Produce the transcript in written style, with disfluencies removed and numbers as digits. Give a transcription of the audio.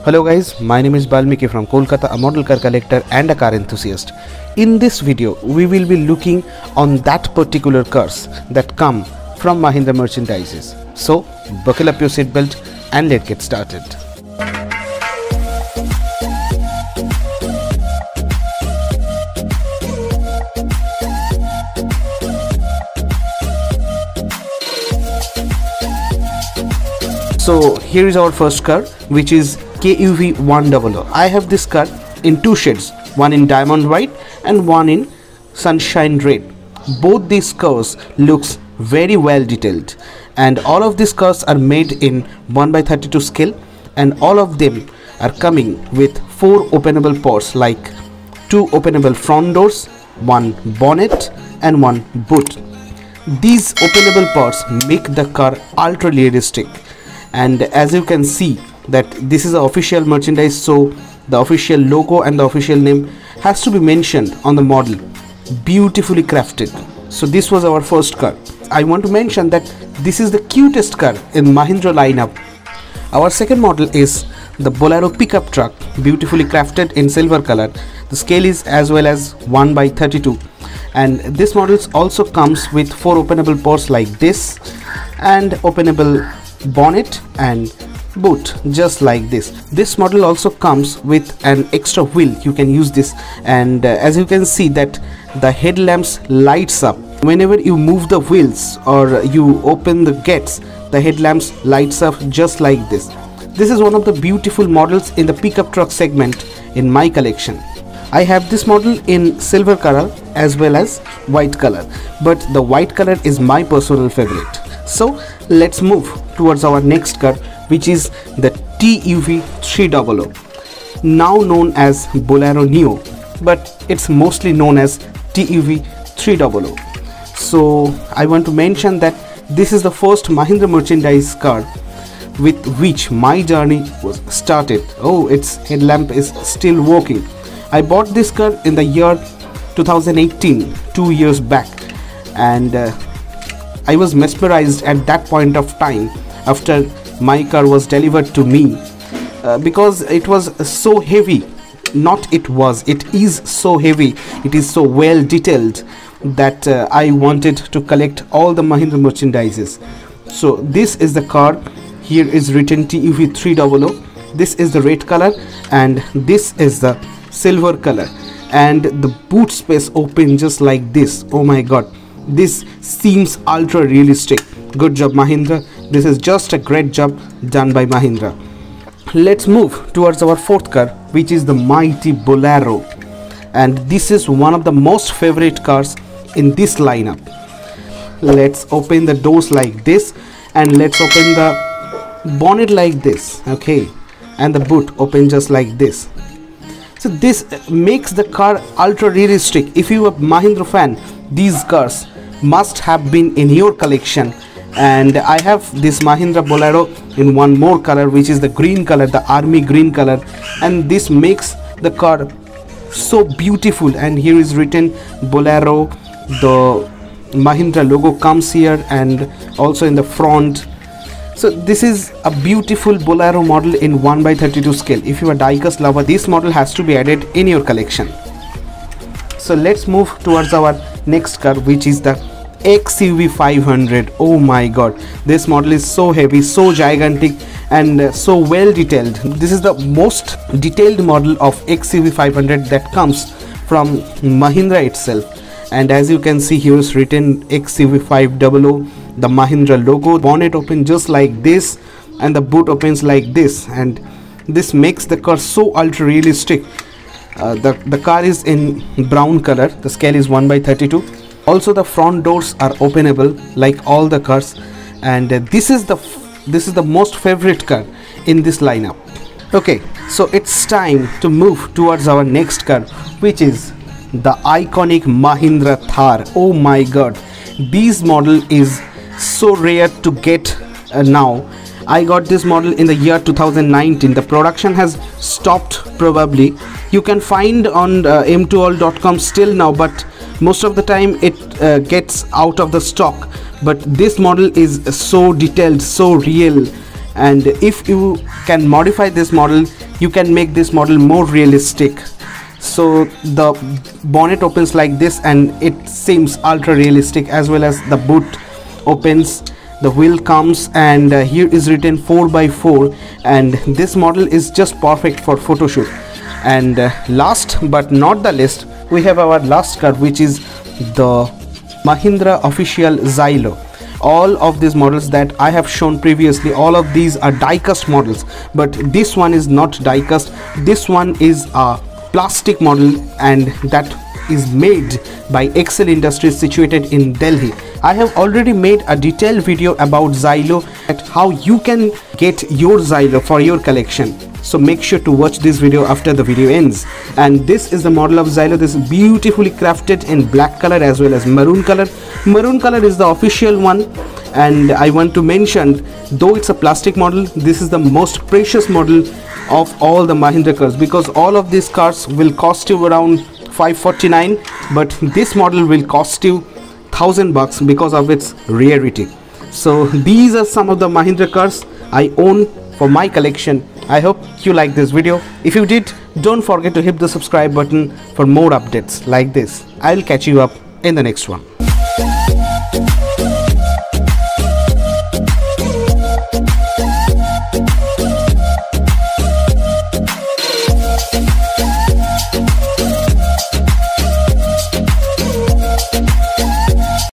Hello guys, my name is Balmiki from Kolkata, a model car collector and a car enthusiast. In this video, we will be looking on that particular cars that come from Mahindra merchandises. So, buckle up your seatbelt and let's get started. So here is our first car, which is KUV 100. I have this car in two shades, one in diamond white and one in sunshine red. Both these cars looks very well detailed, and all of these cars are made in 1/32 scale, and all of them are coming with 4 openable ports, like 2 openable front doors, 1 bonnet and 1 boot. These openable ports make the car ultra realistic. And as you can see that this is the official merchandise, so the official logo and the official name has to be mentioned on the model, beautifully crafted. So this was our first car. I want to mention that this is the cutest car in Mahindra lineup. Our second model is the Bolero pickup truck, beautifully crafted in silver color. The scale is as well as 1/32, and this model also comes with 4 openable ports like this, and openable bonnet and boot just like this. This model also comes with an extra wheel. You can use this, and as you can see that the headlamps lights up whenever you move the wheels or you open the gates. The headlamps lights up just like this. This is one of the beautiful models in the pickup truck segment in my collection. I have this model in silver color as well as white color, but the white color is my personal favorite. So let's move towards our next car, which is the TUV 300, now known as Bolero Neo, but it's mostly known as TUV 300. So I want to mention that this is the first Mahindra merchandise car with which my journey was started. Oh, its headlamp is still working. I bought this car in the year 2018, 2 years back, and I was mesmerized at that point of time after my car was delivered to me, because it was so heavy. It is so heavy, it is so well detailed that I wanted to collect all the Mahindra merchandises. So this is the car. Here is written TUV 300. This is the red color and this is the silver color, and the boot space open just like this. Oh my god, this seems ultra realistic. Good job Mahindra, this is just a great job done by Mahindra. Let's move towards our fourth car, which is the mighty Bolero, and this is one of the most favorite cars in this lineup. Let's open the doors like this, and let's open the bonnet like this, okay, and the boot open just like this. So this makes the car ultra realistic. If you are a Mahindra fan, these cars must have been in your collection. And I have this Mahindra Bolero in one more color, which is the green color, the army green color, and this makes the car so beautiful. And here is written Bolero. The Mahindra logo comes here and also in the front. So this is a beautiful Bolero model in 1/32 scale. If you are a diecast lover, this model has to be added in your collection. So let's move towards our next car, which is the XUV 500. Oh my god, this model is so heavy, so gigantic, and so well detailed. This is the most detailed model of XUV 500 that comes from Mahindra itself. And as you can see, here is written XUV 500, the Mahindra logo. Bonnet open just like this and the boot opens like this, and this makes the car so ultra realistic. The car is in brown color. The scale is 1/32. Also the front doors are openable like all the cars, and this is the most favorite car in this lineup. Okay, so it's time to move towards our next car, which is the iconic Mahindra Thar. Oh my god, this model is so rare to get now. I got this model in the year 2019. The production has stopped probably. You can find on M2ALL.com still now, but most of the time it gets out of the stock. But this model is so detailed, so real, and if you can modify this model, you can make this model more realistic. So the bonnet opens like this and it seems ultra realistic, as well as the boot opens, the wheel comes, and here is written 4x4, and this model is just perfect for photo shoot. And last but not the least, we have our last car, which is the Mahindra official Xylo. All of these models that I have shown previously, all of these are die-cast models, but this one is not die-cast. This one is a plastic model, and that is made by Excel Industries situated in Delhi. I have already made a detailed video about Xylo and how you can get your Xylo for your collection. So make sure to watch this video after the video ends. And this is the model of Xylo. This is beautifully crafted in black color as well as maroon color. Maroon color is the official one, and I want to mention, though it's a plastic model, this is the most precious model of all the Mahindra cars, because all of these cars will cost you around 549, but this model will cost you $1000 because of its rarity. So these are some of the Mahindra cars I own for my collection. I hope you like this video. If you did, don't forget to hit the subscribe button for more updates like this. I'll catch you up in the next one.